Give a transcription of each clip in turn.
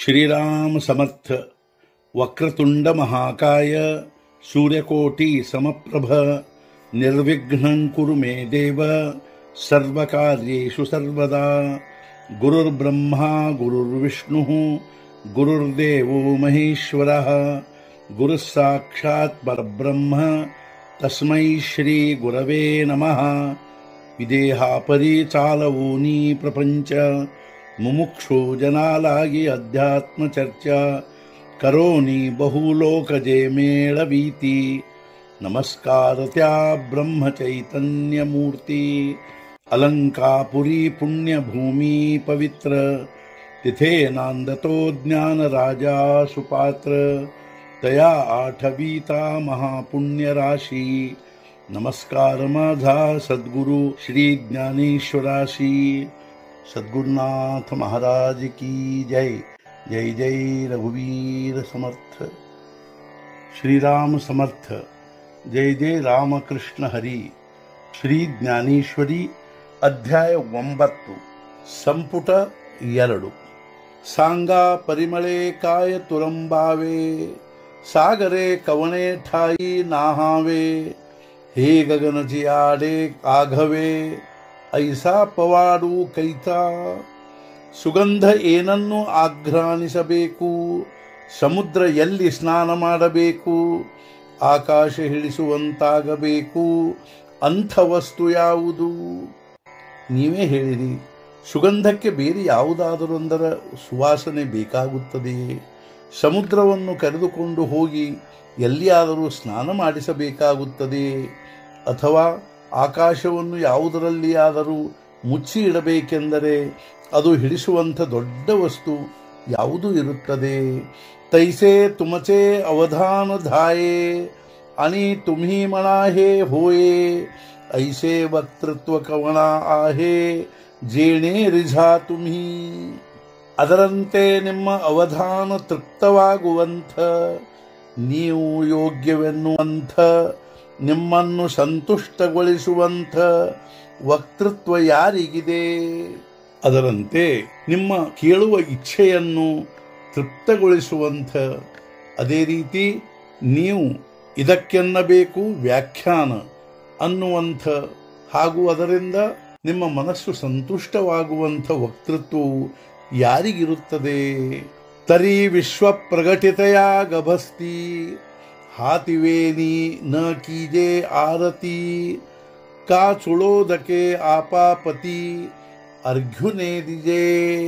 श्रीराम समर्थ। वक्रतुंड महाकाय सूर्यकोटि समप्रभ निर्विघ्नं कुरु मे देव सर्वकार्येषु सर्वदा। गुरुर्ब्रह्मा गुरुर्विष्णुः गुरुर्देवो महेश्वरः गुरुः साक्षात् परब्रह्म तस्मै श्री गुरवे नमः। विदेहापरि चालवूनी प्रपंच मुमुक्षु जनालागी अध्यात्म चर्चा करोनी बहुलोकजे मेळवीती। नमस्कार त्या ब्रह्म चैतन्य मूर्ती। अलंकापुरी पुण्यभूमी पवित्र तिथे नांदतो ज्ञान राजा सुपात्र। तया आठवीता महापुण्य राशी। नमस्कार माझा सद्गुरु श्री ज्ञानेश्वराशी। सद्गुरुनाथ महाराज की जय। जय जय रघुवीर समर्थ। श्रीराम समर्थ। जय जय रामकृष्ण हरी। ಶ್ರೀ ಜ್ಞಾನೇಶ್ವರಿ ಅಧ್ಯಾಯ 9 ಸಂಪುಟ 2 ಸಾಂಗ ಪರಿಮಳೆ ಕಾಯ ತುರಂಬಾವೆ ಸಾಗರೆ ಕವಣೆ ಠಾಯಿ ನಾಹಾವೆ ಹೇ ಗಗನ ಜಿಯಾಡೆ ಆಘವೆ ಐಸಾ ಪವಾಡು ಕೈತಾ। ಸುಗಂಧ ಏನನ್ನು ಆಘ್ರಾಣಿಸಬೇಕು, ಸಮುದ್ರ ಎಲ್ಲಿ ಸ್ನಾನ ಮಾಡಬೇಕು, ಆಕಾಶ ಹಿಡಿಸುವಂತಾಗಬೇಕು, ಅಂಥ ವಸ್ತು ಯಾವುದು? ನೀವೇ ಹೇಳಿರಿ. ಸುಗಂಧಕ್ಕೆ ಬೇರೆ ಯಾವುದಾದರೊಂದರ ಸುವಾಸನೆ ಬೇಕಾಗುತ್ತದೆಯೇ? ಸಮುದ್ರವನ್ನು ಕರೆದುಕೊಂಡು ಹೋಗಿ ಎಲ್ಲಿಯಾದರೂ ಸ್ನಾನ ಮಾಡಿಸಬೇಕಾಗುತ್ತದೆಯೇ? ಅಥವಾ ಆಕಾಶವನ್ನು ಯಾವುದರಲ್ಲಿಯಾದರೂ ಮುಚ್ಚಿ ಇಡಬೇಕೆಂದರೆ ಅದು ಹಿಡಿಸುವಂಥ ದೊಡ್ಡ ವಸ್ತು ಯಾವುದು ಇರುತ್ತದೆ? ತೈಸೆ ತುಮಚೆ ಅವಧಾನ ಧಾಯೆ आणि तुम्ही म्हणा हे होये ऐसे वक्तृत्व कवಣ आहे जेणे रिझा तुम्ही। ಅದರಂತೆ ನಿಮ್ಮ ಅವಧಾನ ತೃಪ್ತವಾಗುವಂಥ, ನೀವು ಯೋಗ್ಯವೆನ್ನುವಂಥ, ನಿಮ್ಮನ್ನು ಸಂತುಷ್ಟಗೊಳಿಸುವಂಥ ವಕ್ತೃತ್ವ ಯಾರಿಗಿದೆ? ಅದರಂತೆ ನಿಮ್ಮ ಕೇಳುವ ಇಚ್ಛೆಯನ್ನು ತೃಪ್ತಗೊಳಿಸುವಂಥ, ಅದೇ ರೀತಿ ನೀವು ಇದಕ್ಕೆನ್ನಬೇಕು ವ್ಯಾಖ್ಯಾನ ಅನ್ನುವಂಥ ಹಾಗೂ ಅದರಿಂದ ನಿಮ್ಮ ಮನಸ್ಸು ಸಂತುಷ್ಟವಾಗುವಂಥ ವಕ್ತೃತ್ವವು ಯಾರಿಗಿರುತ್ತದೆ? ತರಿ ವಿಶ್ವ ಪ್ರಗಟಿತೆಯ ಗಭಸ್ತಿ ಹಾತಿವೇನಿ ನ ಕೀಜೆ ಆರತಿ ಕಾ ಚುಳೋದಕೆ ಆಪಾಪತಿ ಅರ್ಘ್ಯುನೇ ದಿಜೆ।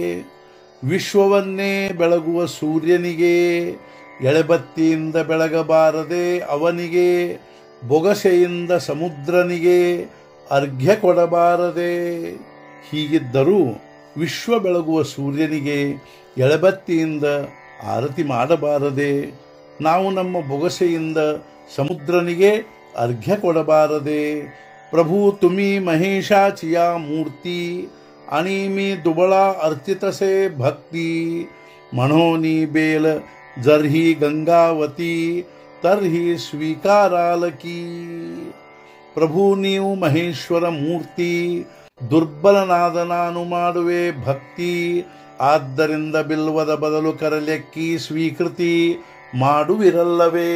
ವಿಶ್ವವನ್ನೇ ಬೆಳಗುವ ಸೂರ್ಯನಿಗೆ ಎಳೆಬತ್ತಿಯಿಂದ ಬೆಳಗಬಾರದೆ ಅವನಿಗೆ, ಬೊಗಸೆಯಿಂದ ಸಮುದ್ರನಿಗೆ ಅರ್ಘ್ಯ ಕೊಡಬಾರದೆ? ಹೀಗಿದ್ದರೂ ವಿಶ್ವ ಬೆಳಗುವ ಸೂರ್ಯನಿಗೆ ಎಳೆಬತ್ತಿಯಿಂದ ಆರತಿ ಮಾಡಬಾರದೆ? ನಾವು ನಮ್ಮ ಬೊಗಸೆಯಿಂದ ಸಮುದ್ರನಿಗೆ ಅರ್ಘ್ಯ ಕೊಡಬಾರದೆ? ಪ್ರಭು ತುಮಿ ಮಹೇಶಾಚಿಯ ಮೂರ್ತಿ आणि मी दुबळा अर्चितसे भक्ती। म्हणोनी बेल जरही गंगावती तरही ಸ್ವೀಕಾರಾಲ ಕೀ। ಪ್ರಭು ನೀವು ಮಹೇಶ್ವರ ಮೂರ್ತಿ, ದುರ್ಬಲನಾದ ನಾನು ಮಾಡುವೆ ಭಕ್ತಿ, ಆದ್ದರಿಂದ ಬಿಲ್ವದ ಬದಲು ಕರಲೆಕ್ಕಿ ಸ್ವೀಕೃತಿ ಮಾಡುವಿರಲ್ಲವೇ?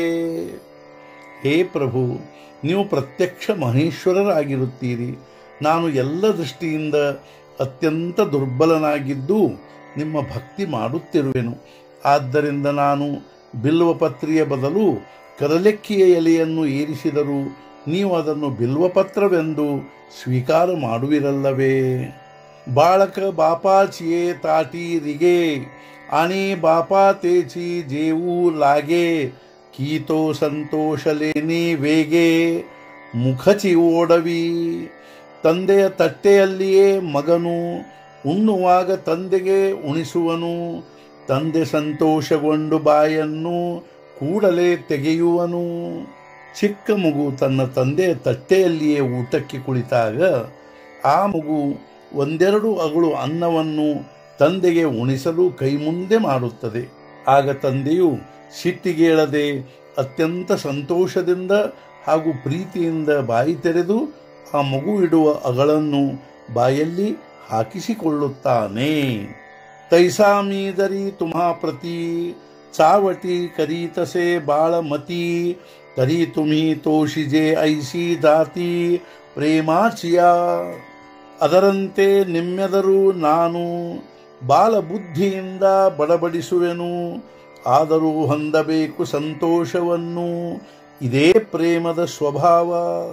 ಹೇ ಪ್ರಭು, ನೀವು ಪ್ರತ್ಯಕ್ಷ ಮಹೇಶ್ವರರಾಗಿರುತ್ತೀರಿ. ನಾನು ಎಲ್ಲ ದೃಷ್ಟಿಯಿಂದ ಅತ್ಯಂತ ದುರ್ಬಲನಾಗಿದ್ದು ನಿಮ್ಮ ಭಕ್ತಿ ಮಾಡುತ್ತಿರುವೆನು. ಆದ್ದರಿಂದ ನಾನು ಬಿಲ್ವಪತ್ರಿಯ ಬದಲು ಕರಲೆಕ್ಕಿಯ ಎಲೆಯನ್ನು ಏರಿಸಿದರೂ ನೀವು ಅದನ್ನು ಬಿಲ್ವಪತ್ರವೆಂದು ಸ್ವೀಕಾರ ಮಾಡುವಿರಲ್ಲವೇ? ಬಾಳಕ ಬಾಪಾಚಿಯೇ ತಾಟೀರಿಗೆ आणि बापा तेची जेऊ लागे कीतो संतोष लेनी ವೇಗೆ ಮುಖಚಿ ಓಡವಿ। ತಂದೆಯ ತಟ್ಟೆಯಲ್ಲಿಯೇ ಮಗನು ಉಣ್ಣುವಾಗ ತಂದೆಗೆ ಉಣಿಸುವನು. ತಂದೆ ಸಂತೋಷಗೊಂಡು ಬಾಯನ್ನು ಕೂಡಲೇ ತೆಗೆಯುವನು. ಚಿಕ್ಕ ಮಗು ತನ್ನ ತಂದೆಯ ತಟ್ಟೆಯಲ್ಲಿಯೇ ಊಟಕ್ಕೆ ಕುಳಿತಾಗ ಆ ಮಗು ಒಂದೆರಡು ಅಗಳು ಅನ್ನವನ್ನು ತಂದೆಗೆ ಉಣಿಸಲು ಕೈ ಮುಂದೆ ಮಾಡುತ್ತದೆ. ಆಗ ತಂದೆಯು ಸಿಟ್ಟಿಗೇಳದೆ ಅತ್ಯಂತ ಸಂತೋಷದಿಂದ ಹಾಗೂ ಪ್ರೀತಿಯಿಂದ ಬಾಯಿ ತೆರೆದು ಆ ಮಗು ಇಡುವ ಅಗಳನ್ನು ಬಾಯಲ್ಲಿ ಹಾಕಿಸಿಕೊಳ್ಳುತ್ತಾನೆ. तैसा मी जरी तुम्हा प्रती चावटी करीतसे बाळमती तरी तुम्ही तोषिजे ऐसी जाती ಪ್ರೇಮಾಚಿಯ ಅದರಂತೆ ನಿಮ್ಮೆದರು ನಾನು ಬಾಲಬುದ್ಧಿಯಿಂದ ಬಡಬಡಿಸುವೆನು ಆದರೂ ಹೊಂದಬೇಕು ಸಂತೋಷವನ್ನು ಇದೇ ಪ್ರೇಮದ ಸ್ವಭಾವ.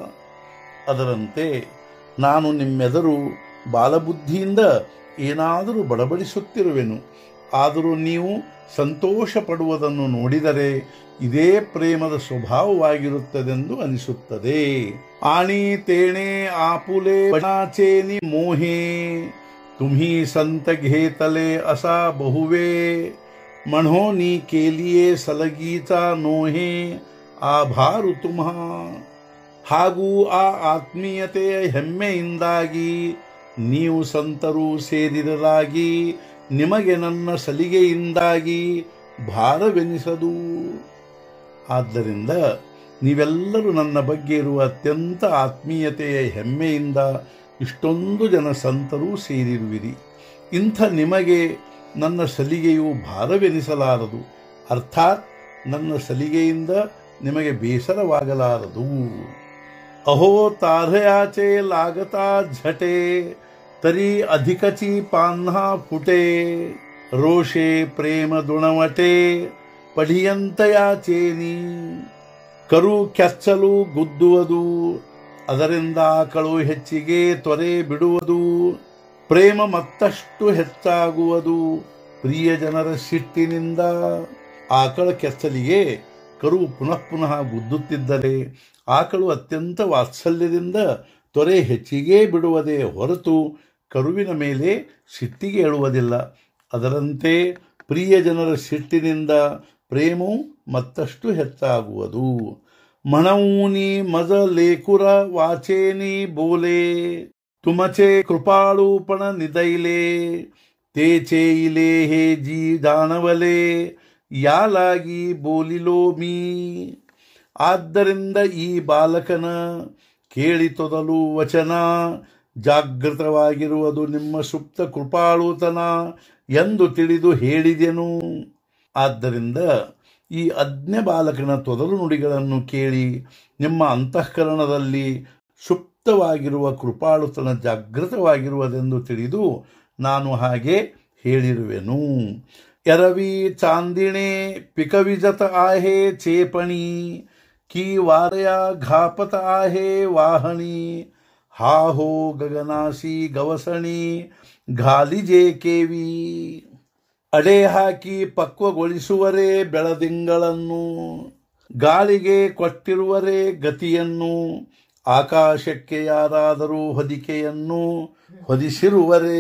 ಅದರಂತೆ ನಾನು ನಿಮ್ಮೆದರು ಬಾಲಬುದ್ಧಿಯಿಂದ ಏನಾದರೂ ಬಡಬಡಿಸುತ್ತಿರುವೆನು, ಆದರೂ ನೀವು ಸಂತೋಷ ಪಡುವುದನ್ನು ನೋಡಿದರೆ ಇದೇ ಪ್ರೇಮದ ಸ್ವಭಾವವಾಗಿರುತ್ತದೆಂದು ಅನಿಸುತ್ತದೆ. ಆಣಿ ತೇಣೆ ಆಪುಲೆ ಬಣಾಚೇನಿ ಮೋಹೆ तुम्ही संत घेतले असा बहुवे म्हणोनी केलिये सलगीचा नोहे ಆಭಾರು ತುಮಾ. ಹಾಗೂ ಆ ಆತ್ಮೀಯತೆಯ ಹೆಮ್ಮೆಯಿಂದಾಗಿ ನೀವು ಸಂತರು ಸೇರಿದರಾಗಿ ನಿಮಗೆ ನನ್ನ ಸಲಿಗೆಯಿಂದಾಗಿ ಭಾರವೆನಿಸದು. ಆದ್ದರಿಂದ ನೀವೆಲ್ಲರೂ ನನ್ನ ಬಗ್ಗೆ ಇರುವ ಅತ್ಯಂತ ಆತ್ಮೀಯತೆಯ ಹೆಮ್ಮೆಯಿಂದ ಇಷ್ಟೊಂದು ಜನ ಸಂತರೂ ಸೇರಿರುವಿರಿ. ಇಂಥ ನಿಮಗೆ ನನ್ನ ಸಲಿಗೆಯು ಭಾರವೆನಿಸಲಾರದು, ಅರ್ಥಾತ್ ನನ್ನ ಸಲಿಗೆಯಿಂದ ನಿಮಗೆ ಬೇಸರವಾಗಲಾರದು. अहो तारयाचे लागता झटे तरी अधिकची पान्हा फुटे रोषे प्रेम दुणवटे ಪಡಿಯಂತಯಾಚೇನಿ. ಕರು ಕೆಚ್ಚಲು ಗುದ್ದುವುದು, ಅದರಿಂದ ಆಕಳು ಹೆಚ್ಚಿಗೆ ತೊರೆ ಬಿಡುವುದು, ಪ್ರೇಮ ಮತ್ತಷ್ಟು ಹೆಚ್ಚಾಗುವುದು ಪ್ರಿಯ ಜನರ ಸಿಟ್ಟಿನಿಂದ. ಆಕಳ ಕೆಚ್ಚಲಿಗೆ ಕರು ಪುನಃ ಪುನಃ ಗುದ್ದುತ್ತಿದ್ದರೆ ಆಕಳು ಅತ್ಯಂತ ವಾತ್ಸಲ್ಯದಿಂದ ತೊರೆ ಹೆಚ್ಚಿಗೆ ಬಿಡುವುದೇ ಹೊರತು ಕರುವಿನ ಮೇಲೆ ಸಿಟ್ಟಿಗೆ ಏಳುವುದಿಲ್ಲ. ಅದರಂತೆ ಪ್ರಿಯ ಜನರ ಸಿಟ್ಟಿನಿಂದ ಪ್ರೇಮವು ಮತ್ತಷ್ಟು ಹೆಚ್ಚಾಗುವುದು. ಮಣವೂನಿ ಮಜ ಲೇಕುರ ವಾಚೇನಿ ಬೋಲೆ ತುಮಚೆ ಕೃಪಾಳೂಪಣ ನಿದೈಲೆ ತೇಚೆ ಇಲೆ ಹೇ ಜೀ ಜಾಣವಲೆ ಯಾಲಾಗಿ ಬೋಲಿಲೋ ಮೀ. ಆದ್ದರಿಂದ ಈ ಬಾಲಕನ ಕೇಳಿತೊದಲು ವಚನ ಜಾಗೃತವಾಗಿರುವುದು ನಿಮ್ಮ ಸುಪ್ತ ಕೃಪಾಳುತನ ಎಂದು ತಿಳಿದು ಹೇಳಿದೆನು. ಆದ್ದರಿಂದ ಈ ಅಜ್ಞ ಬಾಲಕನ ತೊದಲು ನುಡಿಗಳನ್ನು ಕೇಳಿ ನಿಮ್ಮ ಅಂತಃಕರಣದಲ್ಲಿ ಸುಪ್ತವಾಗಿರುವ ಕೃಪಾಳುತನ ಜಾಗೃತವಾಗಿರುವುದೆಂದು ತಿಳಿದು ನಾನು ಹಾಗೆ ಹೇಳಿರುವೆನು. ಎರವಿ ಚಾಂದಿಣೆ ಪಿಕವಿಜತ ಆಹೆ ಚೇಪಣಿ की वारया घापत आहे वाहणी हा हो गगनासी गवसणी घालिजे केवी. ಅಡೆ ಹಾಕಿ ಪಕ್ವಗೊಳಿಸುವರೇ ಬೆಳದಿಂಗಳನ್ನು, ಗಾಳಿಗೆ ಕೊಟ್ಟಿರುವರೇ ಗತಿಯನ್ನು, ಆಕಾಶಕ್ಕೆ ಯಾರಾದರೂ ಹೊದಿಕೆಯನ್ನು ಹೊದಿಸಿರುವರೇ.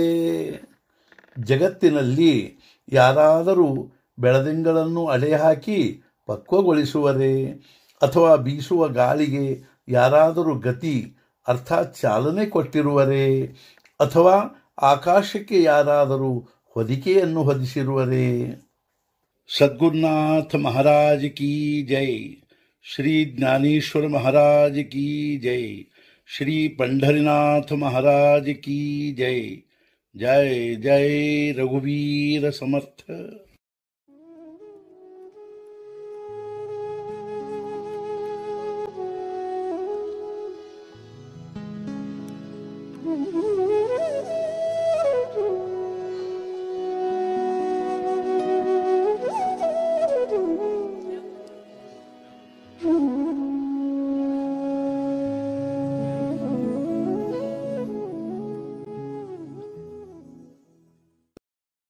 ಜಗತ್ತಿನಲ್ಲಿ ಯಾರಾದರೂ ಬೆಳದಿಂಗಳನ್ನು ಅಡೆ ಹಾಕಿ ಪಕ್ವಗೊಳಿಸುವರೇ ಅಥವಾ ಬೀಸುವ ಗಾಳಿಗೆ ಯಾರಾದರೂ ಗತಿ ಅರ್ಥಾತ್ ಚಾಲನೆ ಕೊಟ್ಟಿರುವರೇ ಅಥವಾ ಆಕಾಶಕ್ಕೆ ಯಾರಾದರೂ ಹೊದಿಕೆಯನ್ನು ಹೊದಿಸಿರುವರೇ. ಸದ್ಗುರುನಾಥ ಮಹಾರಾಜ್ ಕಿ ಜೈ, ಶ್ರೀ ಜ್ಞಾನೇಶ್ವರ ಮಹಾರಾಜ್ ಕಿ ಜೈ, ಶ್ರೀ ಪಂಢರಿನಾಥ ಮಹಾರಾಜ್ ಕಿ ಜೈ. ಜೈ ಜೈ ರಘುವೀರ ಸಮರ್ಥ. Mm-hmm.